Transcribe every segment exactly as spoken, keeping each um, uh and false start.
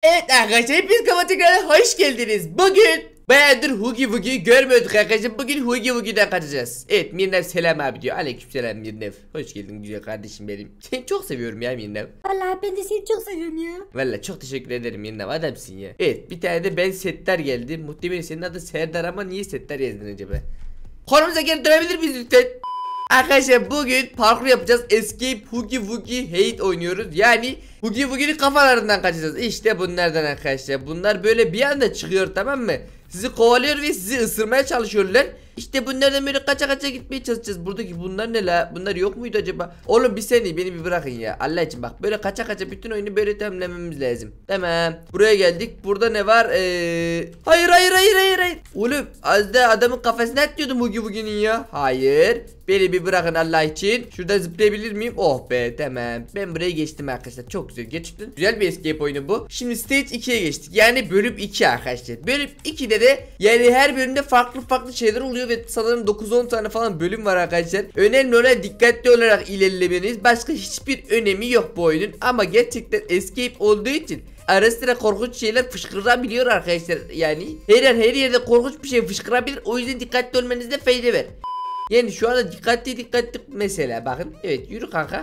Evet arkadaşlar, hepiniz kanalıma tekrar hoş geldiniz. Bugün bayağıdır Hugi Wugi görmüyorduk arkadaşlar. Bugün Hugi Wugi'den kaçacağız. Evet, Mirnev selam abi diyor. Aleykümselam Mirnev. Hoş geldin güzel kardeşim benim. Seni çok seviyorum ya Mirnev. Vallahi ben de seni çok seviyorum ya. Valla çok teşekkür ederim Mirnev, adamsın ya. Evet, bir tane de ben Settar geldi. Muhtemelen senin adın Serdar ama niye Settar yazdın acaba? Konumuza geri dönebilir miyiz lütfen? Arkadaşlar bugün parkur yapacağız. Escape Hugi Wugi Hate oynuyoruz. Yani Hugi Wugi'nin kafalarından kaçacağız. İşte bunlardan arkadaşlar. Bunlar böyle bir anda çıkıyor, tamam mı? Sizi kovalıyor ve sizi ısırmaya çalışıyorlar. İşte bunlardan böyle kaça kaça gitmeye çalışacağız. Buradaki bunlar ne la? Bunlar yok muydu acaba? Oğlum bir saniye, beni bir bırakın ya. Allah için bak, böyle kaça kaça bütün oyunu böyle tamamlamamız lazım. Tamam. Buraya geldik. Burada ne var? Ee... Hayır hayır hayır hayır hayır. Oğlum az da adamın kafasına atıyordum Hugi Wugi'nin ya. Hayır. Beni bir bırakın Allah için. Şuradan zıplayabilir miyim? Oh be, tamam. Ben buraya geçtim arkadaşlar. Çok güzel. Gerçekten güzel bir escape oyunu bu. Şimdi stage ikiye geçtik. Yani bölüm iki arkadaşlar. Bölüm ikide de yani her bölümde farklı farklı şeyler oluyor ve sanırım dokuz on tane falan bölüm var arkadaşlar. Önemli olan dikkatli olarak ilerlemeniz. Başka hiçbir önemi yok bu oyunun. Ama gerçekten escape olduğu için ara sıra korkunç şeyler fışkırabiliyor arkadaşlar. Yani her an her yerde korkunç bir şey fışkırabilir. O yüzden dikkatli olmanızda fayda var. Yani şu anda dikkatli dikkatli mesela bakın. Evet, yürü kanka.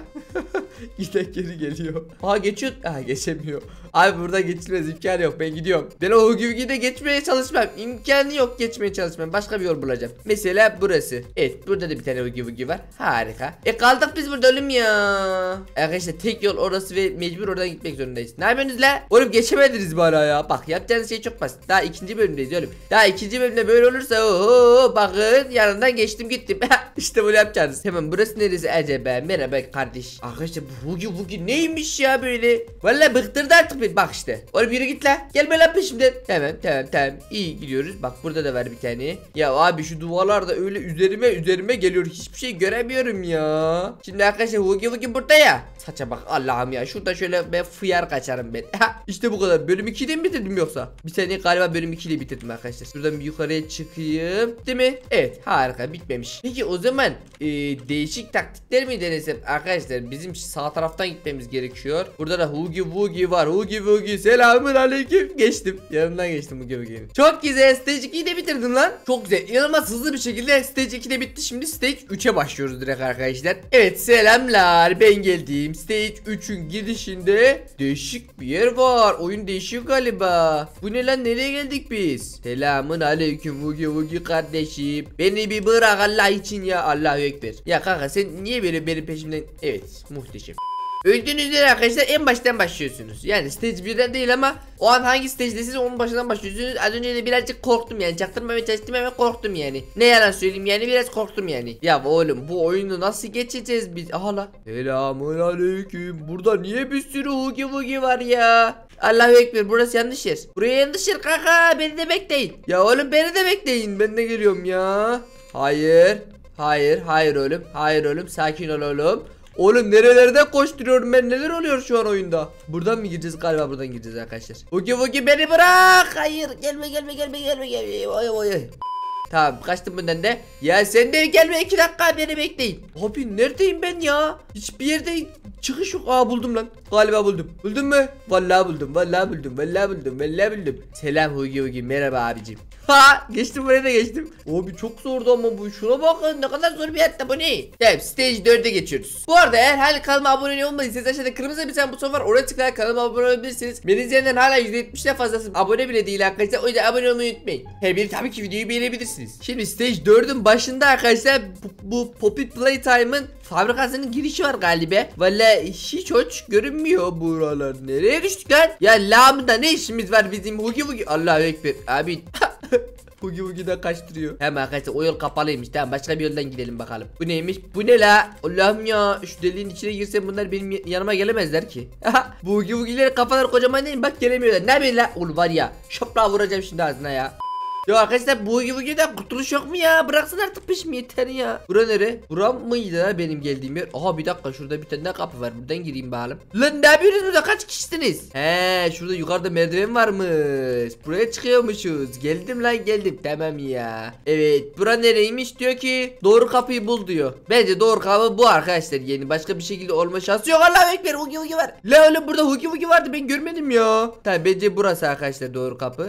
Giden geri geliyor. Aha geçiyor. Aha geçemiyor. Abi burada geçilmez, imkanı yok, ben gidiyorum. Ben o Hugi Wugi'de geçmeye çalışmam. İmkanı yok, geçmeye çalışmam. Başka bir yol bulacağım. Mesela burası. Evet, burada da bir tane Hugi Wugi var. Harika. E kaldık biz burada oğlum ya. Arkadaşlar tek yol orası ve mecbur oradan gitmek zorundayız. Ne yapıyorsunuz la? Oğlum geçemediniz bana ya. Bak yapacağınız şey çok basit. Daha ikinci bölümdeyiz oğlum. Daha ikinci bölümde böyle olursa oho, bakın yanından geçtim gittim. İşte böyle yapacağız. Hemen burası neresi acaba? Merhaba kardeş. Arkadaşlar bu Hugi Wugi neymiş ya böyle? Vallahi bıktırdı artık beni. Bak işte. Oğlum yürü git la. Gelme lan peşimden. Tamam tamam tamam. İyi gidiyoruz. Bak burada da var bir tane. Ya abi şu duvarlar da öyle üzerime üzerime geliyor. Hiçbir şey göremiyorum ya. Şimdi arkadaşlar Hugi Wugi burada ya. Saça bak Allah'ım ya. Şurada şöyle ben fıyar kaçarım ben. İşte bu kadar. Bölüm iki'de mi bitirdim yoksa? Bir saniye, galiba bölüm iki'yle bitirdim arkadaşlar. Şuradan bir yukarıya çıkayım. Değil mi? Evet, harika, bitmemiş. Peki o zaman e, değişik taktikler mi denesem arkadaşlar? Bizim sağ taraftan gitmemiz gerekiyor. Burada da Hugi Wugi var. Hugi Wugi selamun aleyküm. Geçtim. Yanından geçtim Hugi Wugi'nin. Çok güzel. Stage iki'yi de bitirdim lan. Çok güzel. İnanılmaz hızlı bir şekilde Stage iki de bitti. Şimdi Stage üç'e başlıyoruz direkt arkadaşlar. Evet, selamlar. Ben geldim. Stage üçün girişinde değişik bir yer var. Oyun değişiyor galiba. Bu ne lan? Nereye geldik biz? Selamun aleyküm Hugi Wugi kardeşim. Beni bir bırak Allah için ya. Allahu ekber. Ya kanka sen niye böyle benim peşimden? Evet, muhteşem. Öldüğünüz üzere arkadaşlar en baştan başlıyorsunuz. Yani stage birden değil ama o an hangi stage'desiniz onun başından başlıyorsunuz. Az önce de birazcık korktum yani. Çaktırmamaya çalıştım ama korktum yani. Ne yalan söyleyeyim yani, biraz korktum yani. Ya oğlum bu oyunu nasıl geçeceğiz biz? Aha la. Selamun aleyküm. Burada niye bir sürü Hugi Wugi var ya? Allahu ekber, burası yanlış yer. Buraya yanlış yer kanka, beni de bekleyin. Ya oğlum beni de bekleyin, ben de geliyorum ya. Hayır. Hayır hayır oğlum. Hayır oğlum, sakin ol oğlum. Oğlum nerelerde koşturuyorum ben, neler oluyor şu an oyunda? Buradan mı gireceğiz? Galiba buradan gireceğiz arkadaşlar. Hugi Wugi beni bırak. Hayır, gelme gelme gelme gelme gelme. Oy oy oy. Tamam, kaçtım bundan da. Ya sen de gelme, iki dakika beni bekleyin. Abi neredeyim ben ya? Hiçbir yerde çıkış yok. Aa buldum lan. Galiba buldum. Buldun mu? Vallahi buldum. Vallahi buldum. Vallahi buldum. Vallahi buldum. Selam Hugi Wugi. Merhaba abicim. Ha, geçtim, buraya da geçtim. Abi çok zordu ama bu. Şuna bakın, ne kadar zor bir hayatta bu ne? Tamam, stage dört'e geçiyoruz. Bu arada eğer hala kanalıma abone olmadıysanız aşağıda kırmızı bir tane buton var. Oraya tıklayarak kanalıma abone olabilirsiniz. Beni izleyenler hala yüzde yetmiş'ten fazlası abone bile değil arkadaşlar. O yüzden abone olmayı unutmayın. Her biri tabii ki videoyu beğenebilirsiniz. Şimdi stage dört'ün başında arkadaşlar bu, bu Poppy Playtime'ın fabrikasının girişi var galiba. Vallahi hiç hoş görünmüyor buralar. Nereye düştük lan? Ya lağımda ne işimiz var bizim Hugi Wugi? Allahu ekber abi. Hugi Wugi de kaçtırıyor. Hemen arkadaşlar o yol kapalıymış. Tamam, başka bir yoldan gidelim bakalım. Bu neymiş? Bu ne la? Allah'ım ya, şu deliğin içine girsem bunlar benim yanıma gelemezler ki. Bu Hugi Wugi'lerin kafaları kocaman değil mi? Bak gelemiyorlar. Ne bileyim la? Oğlum var ya, şapla vuracağım şimdi ağzına ya. Ya arkadaşlar bu gibi bugünden kurtuluş yok mu ya? Bıraksın artık peşimi yeter ya. Bura nere? Buram mıydı ha benim geldiğim yer? Aha bir dakika şurada bir tane kapı var. Buradan gireyim bakalım. Lan ne yapıyorsunuz burada? Kaç kişisiniz? He şurada yukarıda merdiven varmış. Buraya çıkıyormuşuz. Geldim lan geldim. Tamam ya. Evet bura nereymiş? Diyor ki doğru kapıyı bul diyor. Bence doğru kapı bu arkadaşlar. Yani başka bir şekilde olma şansı yok. Allah'a ekber. Hugi hugi var. La oğlum burada hugi hugi vardı. Ben görmedim ya. Tamam bence burası arkadaşlar doğru kapı.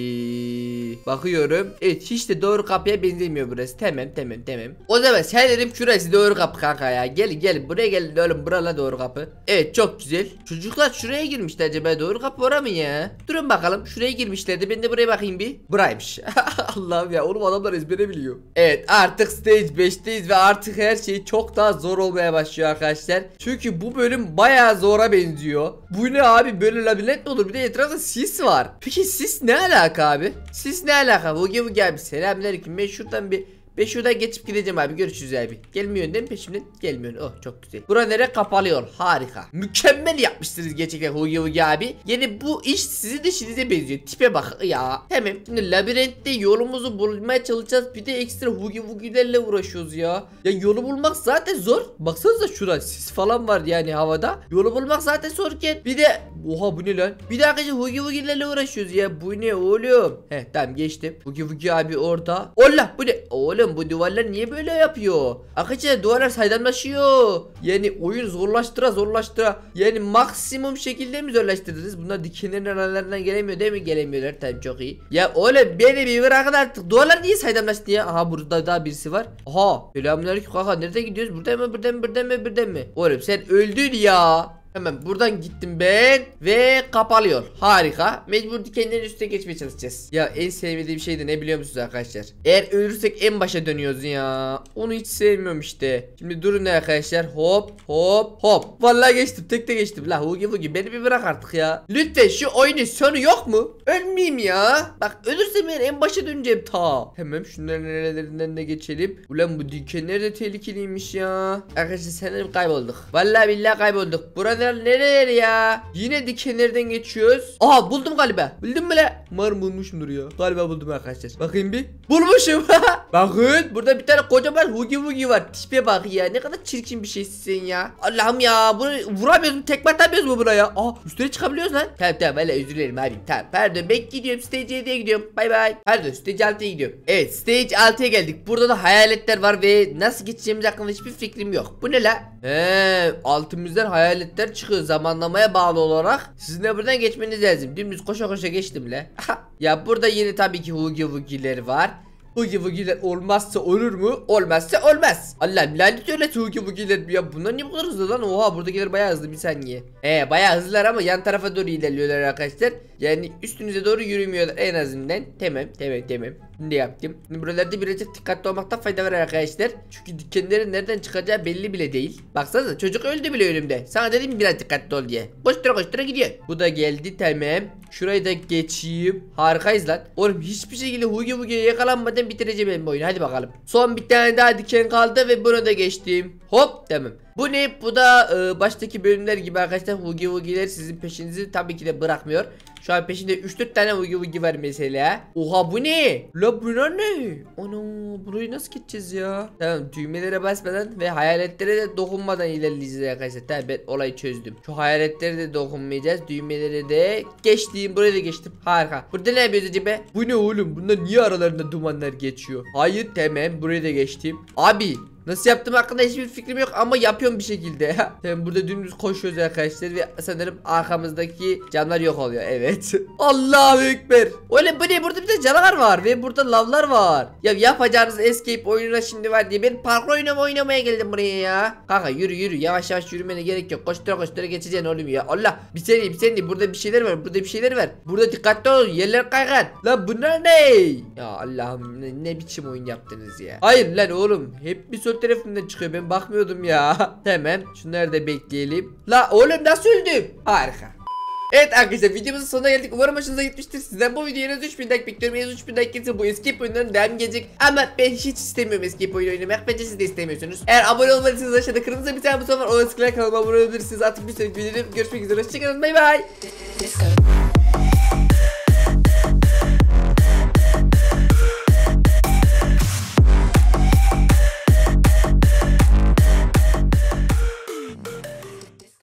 Eee bakıyorum. Evet hiç de doğru kapıya benzemiyor burası. Tamam tamam tamam. O zaman sen dedim şurası doğru kapı kanka ya. Gelin gelin buraya gelin oğlum burala doğru kapı. Evet çok güzel. Çocuklar şuraya girmişler acaba doğru kapı ora mı ya? Durun bakalım şuraya girmişlerdi. Ben de buraya bakayım bir. Buraymış. Allah'ım ya oğlum adamlar ezbere biliyor. Evet artık stage beşteyiz ve artık her şey çok daha zor olmaya başlıyor arkadaşlar. Çünkü bu bölüm bayağı zora benziyor. Bu ne abi böyle labirent mi olur? Bir de etrafta sis var. Peki sis ne alaka abi? Sis ne alaka? Hugi Hugi abi selamünaleyküm. Ben şuradan bir Ben şuradan geçip gideceğim abi. Görüşürüz abi. Gelmiyorsun değil mi peşimden? Gelmiyorsun. Oh çok güzel. Bura nere? Kapalı yol. Harika. Mükemmel yapmışsınız gerçekten Hugi Hugi abi. Yani bu iş sizin işinize benziyor. Tipe bak ya. Hemen şimdi labirentte yolumuzu bulmaya çalışacağız. Bir de ekstra Hugi Hugi'lerle uğraşıyoruz ya. Ya yolu bulmak zaten zor. Baksanıza şurada sis falan var yani havada. Yolu bulmak zaten zorken. Bir de oha bu ne lan? Bir de arkadaşlar Hugi Hugi'lerle uğraşıyoruz ya. Bu ne oğlum? Heh tamam geçtim. Hugi Hugi abi orada. Allah bu ne? Oğlum bu duvarlar niye böyle yapıyor? Arkadaşlar duvarlar saydamlaşıyor. Yani oyun zorlaştıra zorlaştıra. Yani maksimum şekilde mi zorlaştırdınız? Bunlar dikenlerin aralarından gelemiyor değil mi? Gelemiyorlar tabii çok iyi. Ya oğlum beni bir bırakın artık. Duvarlar niye saydamlaştı ya? Aha burada daha birisi var. Aha selamünaleyküm kanka nerede gidiyoruz? Buradan mı buradan mı buradan mı buradan mı? Oğlum sen öldün ya. Hemen buradan gittim ben ve kapalıyor. Harika. Mecbur dikenlerin üstüne geçmeye çalışacağız. Ya en sevmediğim şey de ne biliyor musunuz arkadaşlar? Eğer ölürsek en başa dönüyoruz ya. Onu hiç sevmiyorum işte. Şimdi durun arkadaşlar. Hop hop hop. Vallahi geçtim. Tek de geçtim. La Hugi Hugi beni bir bırak artık ya. Lütfen şu oyunun sonu yok mu? Ölmeyeyim ya. Bak ölürsem ben en başa döneceğim ta. Hemen şunların nerelerinden de geçelim. Ulan bu dikenler de tehlikeliymiş ya. Arkadaşlar sanırım kaybolduk. Vallahi billahi kaybolduk. Burada nereler ya? Yine dikenlerden geçiyoruz. Aha buldum galiba. Buldum mu la? Umarım bulmuşumdur ya. Galiba buldum arkadaşlar. Bakayım bir. Bulmuşum. Bakın burada bir tane kocaman Hugi Hugi var. Tipe bak ya. Ne kadar çirkin bir şeysin ya. Allah'ım ya. Bunu vuramıyoruz. Tekme atamıyoruz mu buraya? Aa üstüne çıkabiliyoruz lan. Tamam tamam. Valla özür dilerim abi. Tamam. Pardon ben gidiyorum. Stage yediye gidiyorum. Bay bay. Pardon stage altıya gidiyorum. Evet stage altıya geldik. Burada da hayaletler var ve nasıl geçeceğimiz hakkında hiçbir fikrim yok. Bu ne la? He, altımızdan hayaletler çıkıyor zamanlamaya bağlı olarak. Sizin de buradan geçmeniz lazım. Dümdüz koşa koşa geçtim le. Ya burada yine tabii ki Hugi Hugi'ler var. Hugi Hugi'ler olmazsa olur mu? Olmazsa olmaz. Allah lanet öyle Hugi Hugi'ler ya. Bunlar niye bu kadar hızlı lan? Oha buradakiler bayağı hızlı bir saniye. Ee bayağı hızlılar ama yan tarafa doğru ilerliyorlar arkadaşlar. Yani üstünüze doğru yürümüyorlar en azından. Tamam tamam tamam. Şimdi yaptım. Şimdi buralarda birazcık dikkatli olmakta fayda var arkadaşlar. Çünkü dikenlerin nereden çıkacağı belli bile değil. Baksanıza çocuk öldü bile ölümde. Sana dedim biraz dikkatli ol diye. Koştura koştura gidiyor. Bu da geldi tamam. Şurayı da geçeyim. Harikayız lan. Oğlum hiçbir şekilde Hugi Hugi'ye yakalanmadan bitireceğim ben bu oyunu. Hadi bakalım. Son bir tane daha diken kaldı ve bunu da geçtim. Hop tamam. Bu ne? Bu da e, baştaki bölümler gibi arkadaşlar. Hugi Hugi'ler sizin peşinizi tabii ki de bırakmıyor. Şu an peşinde üç dört tane Hugi Hugi var mesela. Oha bu ne? La bu ne? Ana burayı nasıl geçeceğiz ya? Tamam düğmelere basmadan ve hayaletlere de dokunmadan ilerleyeceğiz arkadaşlar. Tamam ben olayı çözdüm. Şu hayaletlere de dokunmayacağız. Düğmelere de geçtiğim buraya da geçtim. Harika. Burada ne yapıyoruz acaba? Bu ne oğlum? Bunlar niye aralarında dumanlar geçiyor? Hayır tamam buraya da geçtim. Abi nasıl yaptım hakkında hiçbir fikrim yok ama yapıyorum bir şekilde. Tamam burada dümdüz koşuyoruz arkadaşlar ve sanırım arkamızdaki camlar yok oluyor. Evet. Allahu Ekber. Öyle bu ne? Burada bir de canavar var ve burada lavlar var. Ya yapacağınız escape oyununa şimdi var diye ben parkur oynama oynamaya geldim buraya ya. Kanka yürü yürü yavaş yavaş yürümene gerek yok. Koştura koştura geçeceksin oğlum ya. Allah bir saniye bir saniye burada bir şeyler var. Burada bir şeyler var. Burada dikkatli olun yerler kaygan. Lan bunlar ne? Ya Allah'ım ne, ne biçim oyun yaptınız ya. Hayır lan oğlum hep bir sol tarafından çıkıyor ben bakmıyordum ya. Hemen şunları da bekleyelim. La oğlum nasıl öldüm? Harika. Evet arkadaşlar videomuzun sonuna geldik. Umarım hoşunuza gitmiştir. Sizden bu videoya en az üç bin like bekliyorum. En az üç bin like gelirse bu escape oyunların devam gelecek. Ama ben hiç istemiyorum escape oyunu oynamak. Bence siz de istemiyorsunuz. Eğer abone olmadıysanız aşağıda kırmızı bir tane buton var. O tıklayarak kanalıma abone olabilirsiniz. Artık bir sonraki videoda görüşmek üzere. Hoşçakalın. Bay bay.